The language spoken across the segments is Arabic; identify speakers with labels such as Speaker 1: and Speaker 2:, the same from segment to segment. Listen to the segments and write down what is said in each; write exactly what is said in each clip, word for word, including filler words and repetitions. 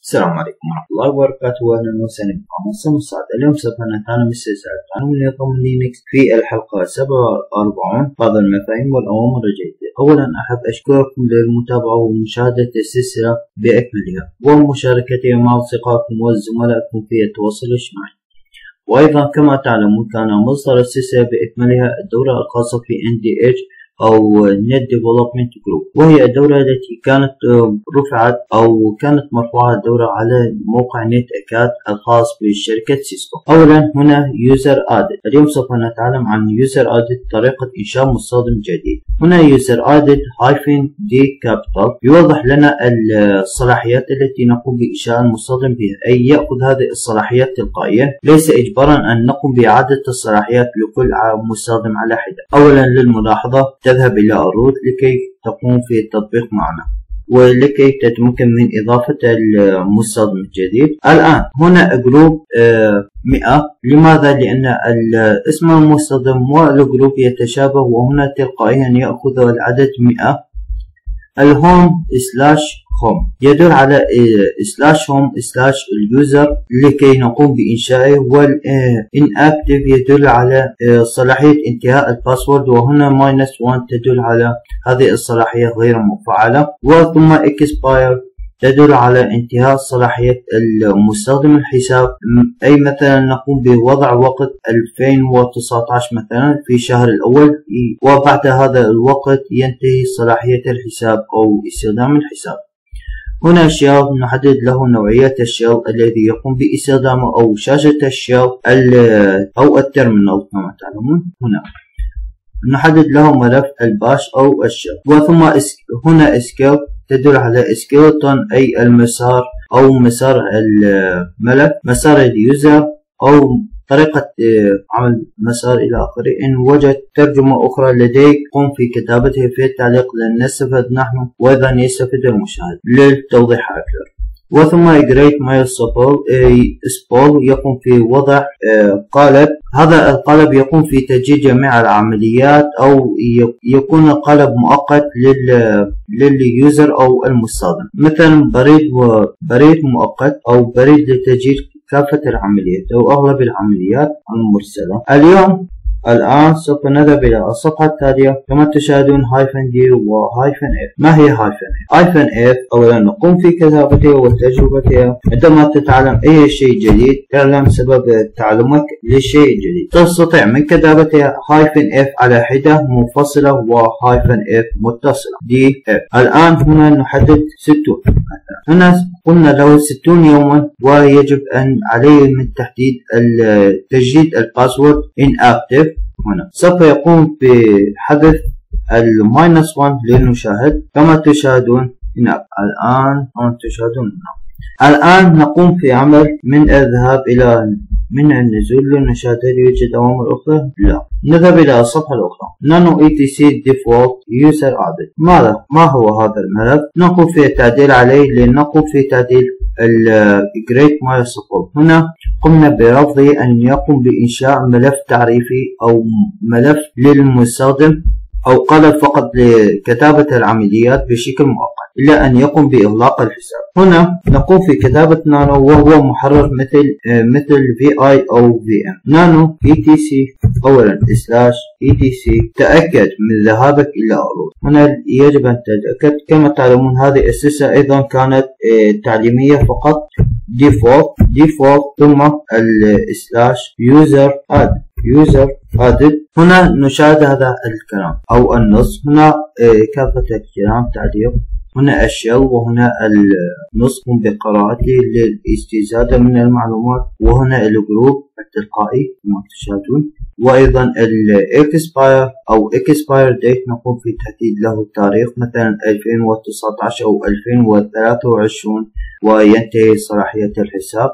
Speaker 1: السلام عليكم ورحمة الله وبركاته، وأهلا وسهلا بكم. السنة السعادة. اليوم سوف نتعلم السلسلة تعلم نظام لينكس في الحلقة سبعة وأربعين بعض المفاهيم والأوامر الجديدة. أولا أحب أشكركم للمتابعة ومشاهدة السلسلة بأكملها ومشاركتها مع أصدقائكم وزملائكم في التواصل الاجتماعي. وأيضا كما تعلمون كان مصدر السلسلة بأكملها الدورة الخاصة في إن دي إتش أو Net Development Group، وهي الدورة التي كانت رفعت أو كانت مرفوعة الدورة على موقع نت أكاد الخاص بشركة سيسكو. أولا هنا User Added. اليوم سوف نتعلم عن User Added، طريقة إنشاء مستخدم جديد. هنا User Added hyphen D capital يوضح لنا الصلاحيات التي نقوم بإنشاء المستخدم بها، أي يأخذ هذه الصلاحيات تلقائيا، ليس إجبارا أن نقوم بإعادة الصلاحيات لكل مستخدم على حدة. أولا للملاحظة، تذهب إلى الروت لكي تقوم في التطبيق معنا ولكي تتمكن من إضافة المستخدم الجديد. الآن هنا جروب مئة. لماذا؟ لأن اسم المستخدم والجروب يتشابه، وهنا تلقائيا يأخذ العدد مئة. الهوم سلاش هوم يدل على سلاش هوم سلاش اليوزر لكي نقوم بإنشائه، والإنأكتيف يدل على صلاحية انتهاء الباسورد، وهنا ماينس واحد تدل على هذه الصلاحية غير مفعلة، وثم اكسباير تدل على انتهاء صلاحية المستخدم الحساب، أي مثلا نقوم بوضع وقت ألفين وتسعة عشر مثلا في الشهر الأول، وبعد هذا الوقت ينتهي صلاحية الحساب أو استخدام الحساب. هنا شيل نحدد له نوعية الشيل الذي يقوم باستخدامه أو شاشة الشيل أو التيرمينال كما تعلمون. هنا نحدد له ملف الباش أو الشيل. وثم هنا اسكيل تدل على سكيلتون أي المسار أو مسار الملف، مسار اليوزر أو طريقة عمل مسار إلى آخره. إن وجد ترجمة أخرى لديك قم في كتابتها في التعليق لن نستفد نحن وأيضا يستفيد المشاهد للتوضيح أكثر. وثم إجريت ماي سبول يقوم في وضع قالب. هذا القالب يقوم في تسجيل جميع العمليات، أو يكون قالب مؤقت لليوزر أو المستخدم، مثلا بريد وبريد مؤقت أو بريد لتسجيل كافة العمليات أو أغلب العمليات المرسلة. اليوم الآن سوف نذهب إلى الصفحة التالية. كما تشاهدون هايفن دي وهايفن اف. ما هي هايفن اف؟ هايفن اف أولا نقوم في كتابتها وتجربتها. عندما تتعلم أي شيء جديد تعلم سبب تعلمك للشيء الجديد، تستطيع من كتابتها هايفن اف على حدة منفصلة وهايفن اف متصلة دي اف. الآن هنا نحدد ستون. هنا قلنا له ستون يوما، ويجب أن عليه من تحديد تجديد الباسورد inactive. هنا سوف يقوم بحذف الماينس واحد للمشاهد كما تشاهدون هنا. الآن كما تشاهدون هنا. الآن نقوم في عمل من الذهاب إلى من النزول للمشاهد. هل يوجد أوامر أخرى؟ لا. نذهب إلى الصفحة الأخرى. nano etc default user added. ماذا؟ ما هو هذا الملف؟ نقوم في التعديل عليه لنقوم في تعديل ال Great MySQL. هنا قمنا برفضه أن يقوم بإنشاء ملف تعريفي أو ملف للمستخدم أو قالب فقط لكتابة العمليات بشكل مؤقت، إلا أن يقوم بإغلاق الحساب. هنا نقوم في كتابة نانو، وهو محرر مثل مثل في آي أو في إم. نانو إي تي سي أولا سلاش إي تي سي. تأكد من ذهابك إلى الروت. هنا يجب أن تتأكد. كما تعلمون هذه السلسلة أيضا كانت تعليمية فقط. default default ثم السلاش user add user added. هنا نشاهد هذا الكلام أو النص. هنا كافة الكلام تعليق. هنا الشيل وهنا النص قم بقراءته للاستزادة من المعلومات، وهنا الجروب التلقائي كما تشاهدون، وأيضا الاكسباير أو اكسباير ديت نقوم في تحديد له التاريخ، مثلا ألفين وتسعة عشر أو ألفين وثلاثة وعشرين، وينتهي صلاحية الحساب.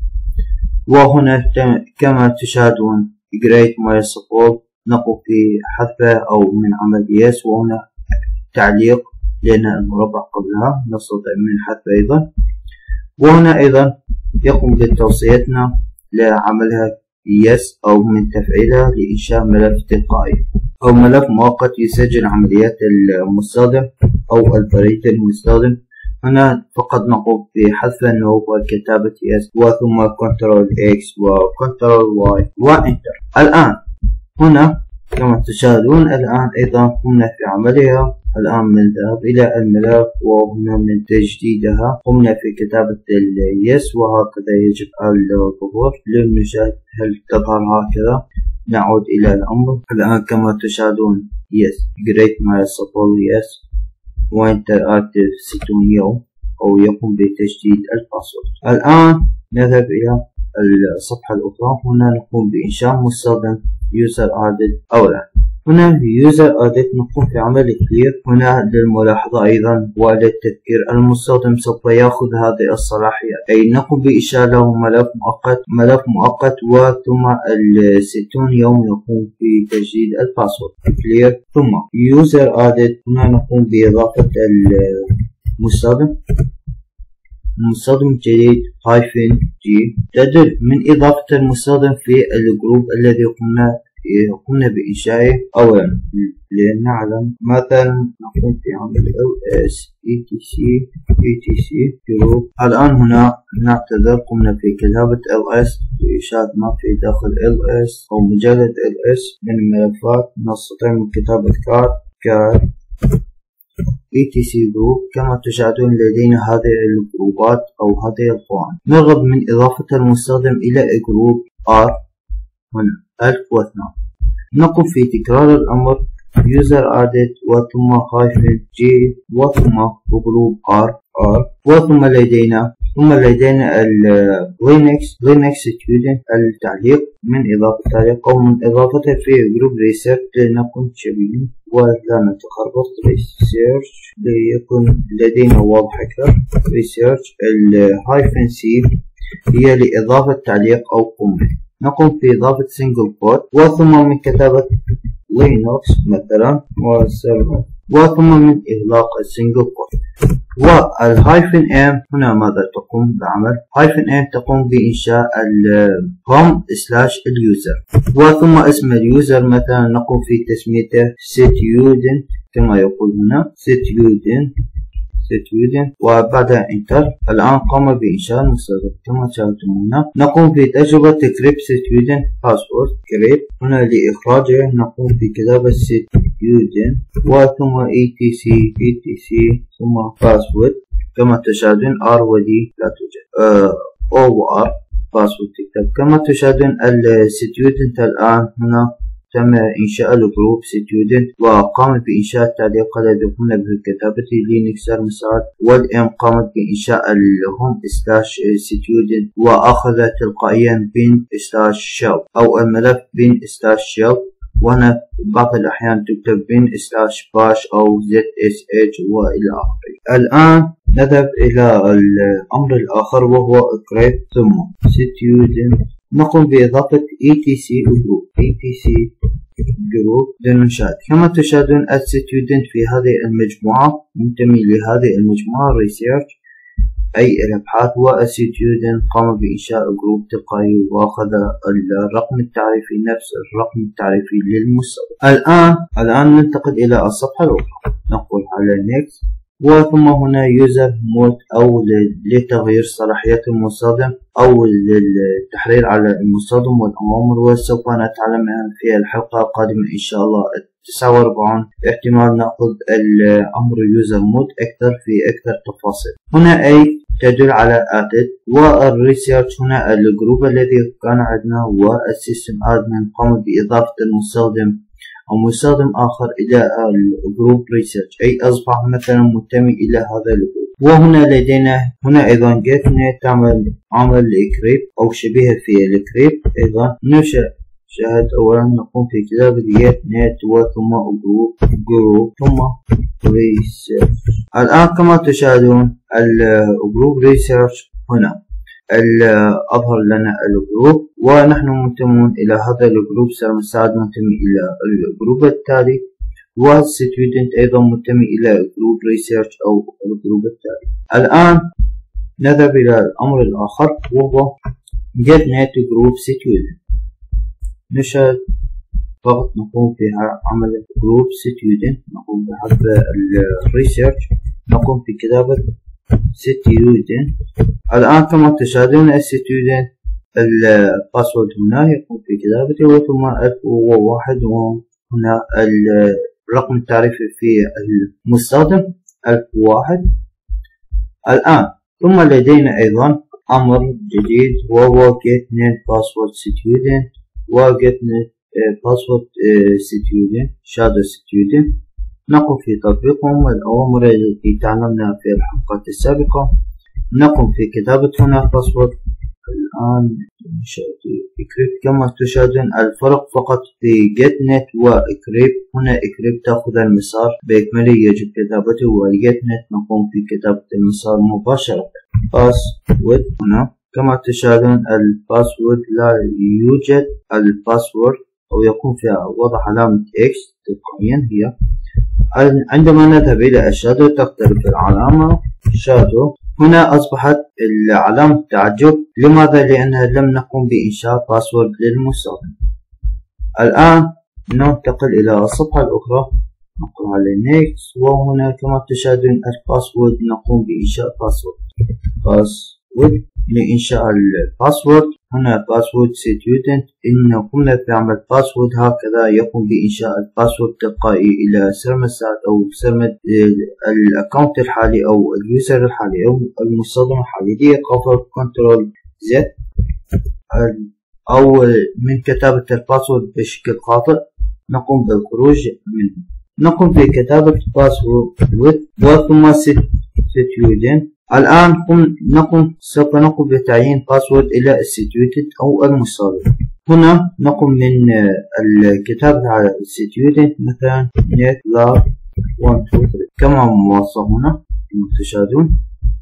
Speaker 1: وهنا كما تشاهدون Great MySQL نقوم في حذفه أو من عمل يس، وهنا تعليق لأن المربع قبلها نستطيع من حذف أيضا. وهنا أيضا يقوم بتوصيتنا لعملها يس أو من تفعيلها لإنشاء ملف تلقائي أو ملف مؤقت يسجل عمليات المستخدم أو البريد المستخدم هنا فقط نقوم بحذف النو وكتابة يس وثم كنترول اكس وكنترول واي وانتر. الآن هنا كما تشاهدون الآن أيضا قمنا في عملها. الآن من ذهب إلى الملف وهنا من تجديدها قمنا في كتابة اليس وهكذا يجب الظهور للمشاهد. هل تظهر هكذا؟ نعود إلى الأمر. الآن كما تشاهدون يس great MySQL يس وانتر اكتف ستون يوم أو يقوم بتجديد الباسورد. الآن نذهب إلى الصفحة الأخرى. هنا نقوم بإنشاء مستخدم user added. أولا هنا user added نقوم في عمل كلير. هنا للملاحظة أيضا وللتذكير المستخدم سوف يأخذ هذه الصلاحيات، أي نقوم بإنشاء له ملف مؤقت ملف مؤقت وثم الستون يوم يقوم بتجديد الباسورد كلير. ثم user added هنا نقوم بإضافة المستخدم المستخدم الجديد هايفن جي تدل من إضافة المستخدم في الجروب الذي قمنا قمنا بإنشائه. أولا لنعلم مثلا نقوم في عمل ls etc etc جروب. الآن هنا نعتذر قمنا في كتابة ls لإشاهد ما في داخل ls أو مجرد ls من الملفات. نستطيع من كتابة كار كار etc جروب. كما تشاهدون لدينا هذه الجروبات أو هذه القوائم. نرغب من إضافة المستخدم إلى جروب R هنا ألف واثنان. نقوم في تكرار الأمر user added وثم hyphen G وثم جروب R R وثم لدينا ثم لدينا ال Linux Linux student التعليق من إضافة تعليق أو من إضافته في جروب research لنكون شبيهين ولا نتخربط. research ليكون لدينا واضح أكثر. research ال hyphen C هي لإضافة تعليق أو قمة. نقوم في إضافة single quote وثم من كتابة Linux مثلا وسيرفر وثم من إغلاق السنجل quote. والهايفن M هنا ماذا تقوم بعمل؟ هايفن M تقوم بإنشاء ال home slash اليوزر وثم اسم اليوزر مثلا نقوم في تسميته student كما يقول هنا student student وبعدها انتر. الآن قام بإنشاء المستخدم كما تشاهدون هنا. نقوم في تجربة create student password create. هنا لإخراجه نقوم بكتابة student وثم etc etc ثم password. كما تشاهدون R و D لا توجد آه O و R password تكتب. كما تشاهدون ال student الآن هنا تم إنشاء الجروب student وقامت بإنشاء التعليق الذي قمنا بكتابته لينكس المساعد. والإم قامت بإنشاء الهوم سلاش student وأخذت تلقائيا bin سلاش shell أو الملف bin سلاش shell. وهنا بعض الأحيان تكتب bin سلاش bash أو zsh وإلى آخره. الآن نذهب إلى الأمر الآخر وهو create ثم student. نقوم بإضافة etc جروب etc جروب للمنشآت. كما تشاهدون الستودنت في هذه المجموعة منتمي لهذه المجموعة research أي الأبحاث. والستودنت قام بإنشاء جروب تلقائي وأخذ الرقم التعريفي نفس الرقم التعريفي للمستخدم. الآن الآن ننتقل إلى الصفحة الأخرى. نقول على next وثم هنا user mode أو لتغيير صلاحيات المستخدم أو للتحرير على المستخدم والأوامر وسوف نتعلمها في الحلقة القادمة إن شاء الله تسعة وأربعين. احتمال نأخذ الأمر user mode أكثر في أكثر تفاصيل. هنا أي تدل على added والريسيرش هنا الجروب الذي كان عندنا والسيستم admin قام بإضافة المستخدم أو مستخدم آخر إلى الجروب ريسيرش أي أصبح مثلا منتمي إلى هذا الجروب. وهنا لدينا هنا أيضا جيت نت تعمل عمل الكريب أو شبيهة في الكريب. أيضا نشأ شاهد أولا نقوم في كتابة جيت نت وثم جروب جروب ثم ريسيرش. الآن كما تشاهدون الجروب ريسيرش هنا أظهر لنا الجروب ونحن منتمون إلى هذا الجروب. سنساعد منتمي إلى الجروب التالي والستودنت أيضا منتمي إلى جروب ريسيرش أو الجروب التالي. الآن نذهب إلى الأمر الآخر وهو get net group student. نشاهد فقط نقوم في عمل جروب student. نقوم بحذف الريسيرش. نقوم في كتابة ستيودنت. الآن كما تشاهدون الستيودنت الباسورد هنا يقوم في كتابته، وثم ألف وواحد، وهنا الرقم التعريفي في المستخدم ألف وواحد. الآن ثم لدينا أيضا أمر جديد وهو getNet password student و getNet password student shadow student. نقوم في تطبيقهم الأوامر التي تعلمنا في الحلقات السابقة. نقوم في كتابة هنا باسورد. الآن encrypt كما تشاهدون الفرق فقط في getNet و encrypt. هنا encrypt تأخذ المسار بإكمله يجب كتابته، والgetNet نقوم في كتابة المسار مباشرة. password هنا كما تشاهدون الباسورد لا يوجد الباسورد أو يكون فيها وضع علامة X تلقائيا. هي عندما نذهب إلى الشادو تختلف العلامة شادو. هنا أصبحت العلامة تعجب. لماذا؟ لأنها لم نقم بإنشاء باسورد للمستخدم. الآن ننتقل إلى الصفحة الأخرى، نقوم على next، وهنا كما تشاهدون الباسورد نقوم بإنشاء باسورد. باسورد لإنشاء الباسورد. هنا باسورد student. إن قمنا بعمل باسورد هكذا يقوم بإنشاء الباسورد تلقائي إلى سرمد سات أو سرمد الأكاونت الحالي أو اليوزر الحالي أو المستخدم الحالي. دي قفل كنترول زد أو من كتابة الباسورد بشكل خاطئ نقوم بالخروج منه. نقوم بكتابة باسورد وثم student. الآن نقوم سوف نقوم بتعيين باسورد إلى الستيودنت أو المستخدم. هنا نقوم من الكتابة على الستيودنت مثلا net lab واحد اثنين ثلاثة كما موصى هنا كما تشاهدون.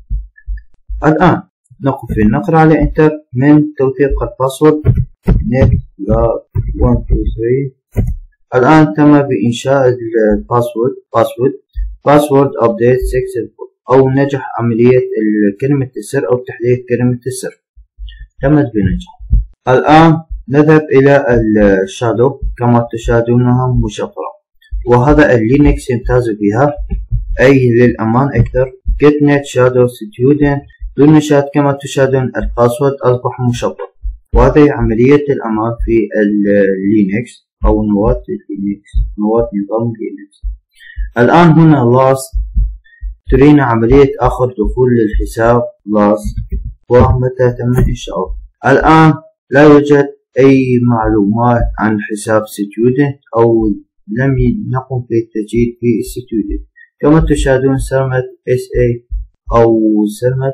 Speaker 1: الآن نقوم في النقر على انتر من توثيق الباسورد net lab واحد اثنين ثلاثة. الآن تم بإنشاء الباسورد باسورد باسورد update successful أو نجح عملية كلمة السر أو تحديث كلمة السر، تمت بنجاح. الآن نذهب إلى الشادو كما تشاهدونها مشفرة، وهذا اللينكس يمتاز بها أي للأمان أكثر. getNet shadow student للنشاط كما تشاهدون الباسورد أصبح مشفر، وهذه عملية الأمان في اللينكس أو نواة اللينكس، نواة نظام اللينكس. الآن هنا last ترينا عملية آخر دخول للحساب last ومتى تم إنشاؤه. الآن لا يوجد أي معلومات عن حساب student أو لم نقم بالتسجيل في student. كما تشاهدون سرمد sa أو سرمد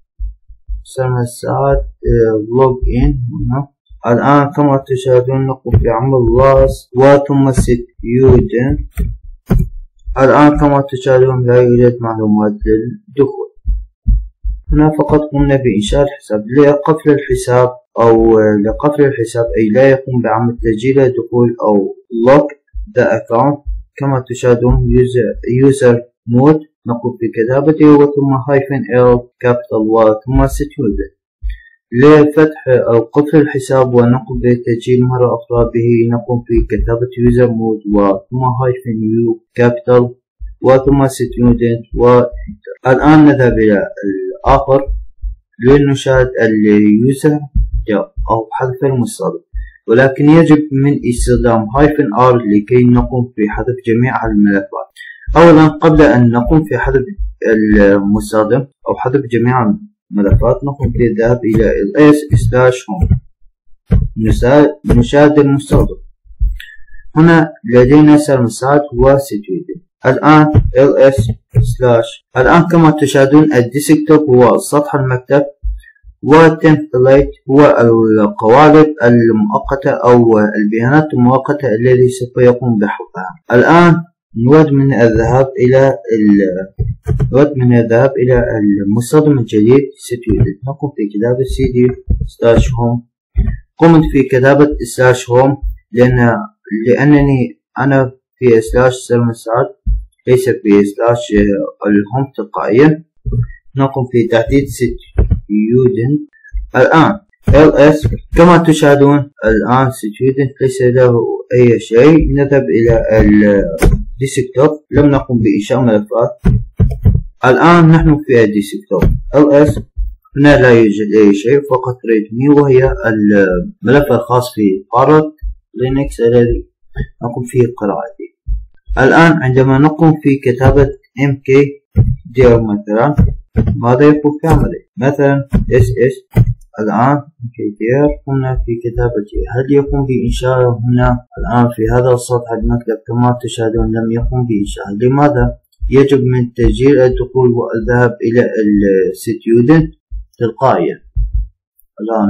Speaker 1: سرمد ساعات log in هنا. الآن كما تشاهدون نقوم بعمل last وثم student. الآن كما تشاهدون لا يوجد معلومات للدخول. هنا فقط قمنا بإنشاء الحساب. لقفل الحساب أو لقفل الحساب أي لا يقوم بعمل تسجيل الدخول أو lock the account كما تشاهدون user, user mode نقوم بكتابته وثم hyphen l capital وثم student. لفتح أو قفل الحساب ونقوم بالتسجيل مرة أخرى به نقوم بكتابة user mode وثم hyphen u capital وثم student و الآن نذهب إلى الآخر لنشاهد اليوزر أو حذف المستخدم، ولكن يجب من استخدام hyphen r لكي نقوم بحذف جميع الملفات. أولا قبل أن نقوم في حذف المستخدم أو حذف جميع ملفات نقوم بالذهاب إلى ls slash home نشاهد المستخدم. هنا لدينا سرمسات و student. الآن ls slash الآن كما تشاهدون الديسكتوب هو سطح المكتب والتمبليت هو القوالب المؤقتة أو البيانات المؤقتة التي سوف يقوم بحفظها. الآن نود من الذهاب إلى نود من الذهاب إلى المستخدم الجديد student. نقوم في كتابة cd slash home. قمت في كتابة slash home لأن لأنني أنا في slash سرمسات ليس في slash الهوم تلقائيا. نقوم في تحديد student. الآن ls كما تشاهدون الآن student ليس له أي شيء. نذهب إلى الديسكتوب. لم نقم بإنشاء ملفات. الآن نحن في الديسكتوب إل إس. هنا لا يوجد أي شيء، فقط ريد مي وهي الملف الخاص في بارت لينكس الذي نقوم فيه قراءته. الآن عندما نقوم في كتابة إم كي دير مثلا، ماذا يكون في عمله؟ مثلا إس إس. الآن إم كي دير قمنا في كتابته. هل يقوم بإنشاء هنا الآن في هذا السطح المكتب كما تشاهدون؟ لم يقوم بإنشاء. لماذا؟ يجب من تسجيل الدخول والذهاب إلى الستودنت تلقائيا. الآن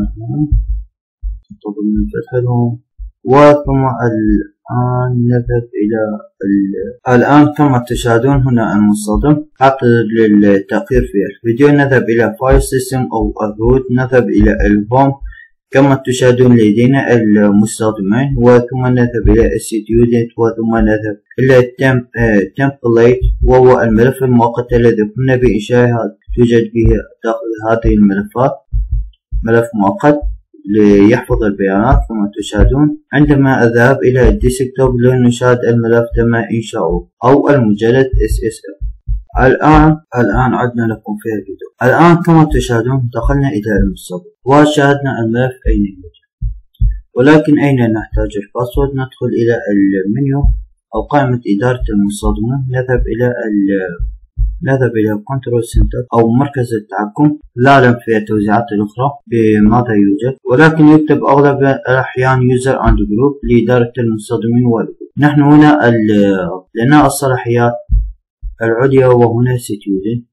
Speaker 1: نطلب من فتحهم، وثم الآن نذهب إلى الآن كما تشاهدون هنا المصطدم. عقد للتأخير في الفيديو نذهب إلى فايل سيستم أو الروت، نذهب إلى الهوم كما تشاهدون لدينا المستخدمين، وثم نذهب إلى الستودنت، وثم نذهب إلى التمبليت وهو الملف المؤقت الذي قمنا بإنشائها. توجد به داخل هذه الملفات ملف مؤقت ليحفظ البيانات كما تشاهدون. عندما أذهب إلى الديسكتوب لنشاهد الملف تم إنشاؤه أو المجلد إس إس إل. الآن الآن عدنا لكم في الفيديو. الآن كما تشاهدون دخلنا إلى المستقبل وشاهدنا الملف أين يوجد، ولكن أين نحتاج الباسورد؟ ندخل إلى المنيو أو قائمة إدارة المستخدمين، نذهب إلى نذهب إلى كنترول سنتر أو مركز التحكم. لا أعلم في التوزيعات الأخرى بماذا يوجد، ولكن يكتب أغلب الأحيان يوزر أند جروب لإدارة المستخدمين والجروب. نحن هنا لنا الصلاحيات العليا، وهنا ستودنت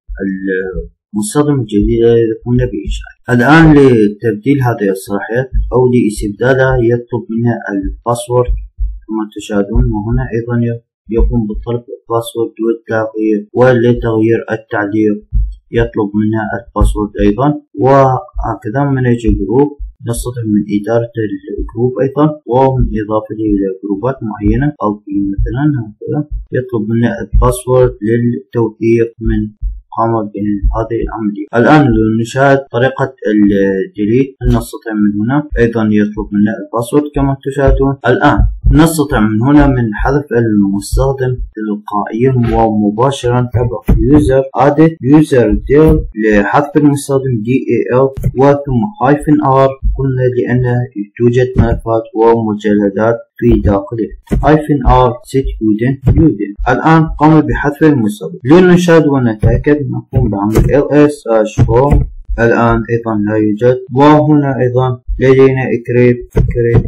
Speaker 1: المستخدم الجديد الذي قمنا بإنشائه. الآن لتبديل هذه الصلاحيات أو لاستبدالها يطلب منا الباسورد كما تشاهدون، وهنا أيضا يقوم بطلب الباسورد والتغيير، ولتغيير التعليق يطلب منا الباسورد أيضا. وهكذا من يجي جروب نستطيع من إدارة الجروب أيضا، ومن إضافته إلى جروبات معينة أو في مثلا هكذا يطلب منا الباسورد للتوثيق من قام بهذه العملية. الآن نشاهد طريقة الديليت، نستطيع من هنا أيضا يطلب منا الباسورد كما تشاهدون. الآن نستطيع من هنا من حذف المستخدم تلقائيا ومباشرا عبر user added user dir لحذف المستخدم دي اي ال وثم hyphen r. قلنا لأن توجد ملفات ومجلدات في داخله hyphen r setudent udent. الآن قام بحذف المستخدم. لنشاهد ونتأكد نقوم بعمل ls home. الآن أيضا لا يوجد، وهنا أيضا لدينا اكريب اكريب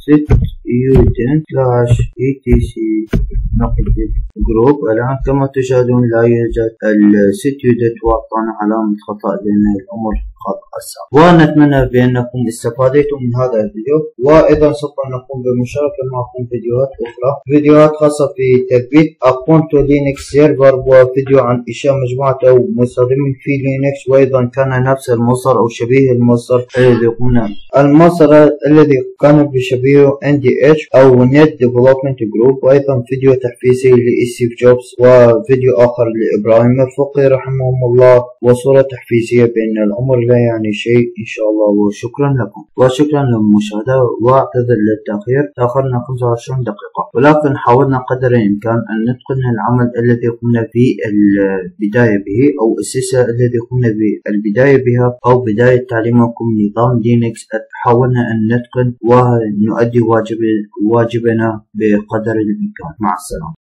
Speaker 1: setudent slash etc نقل جروب. الآن كما تشاهدون لا يوجد الستودنت وأعطانا علامة خطأ لأن الأمر خطأ السابق. ونتمنى بأنكم استفادتم من هذا الفيديو، وأيضا سوف نقوم بمشاركة معكم فيديوهات أخرى، فيديوهات خاصة في تثبيت أكونت لينكس سيرفر، وفيديو عن إنشاء مجموعة أو مستخدمين في لينكس، وأيضا كان نفس المصدر أو شبيه المصدر الذي قمنا المصدر الذي كان بشبيهه إن دي إتش أو Net Development Group، وأيضا فيديو تحفيزي لستيف جوبز، وفيديو آخر لإبراهيم الفقي رحمهم الله، وصورة تحفيزية بأن الأمر لا يعني شيء إن شاء الله. وشكرا لكم وشكرا للمشاهدة، واعتذر للتأخير، تأخرنا خمسة وعشرين دقيقة، ولكن حاولنا قدر الإمكان أن نتقن العمل الذي قمنا في البداية به أو السلسلة الذي قمنا بالبداية بها أو بداية تعليمكم نظام لينكس. حاولنا أن نتقن ونؤدي واجب واجبنا بقدر الإمكان. مع السلامة.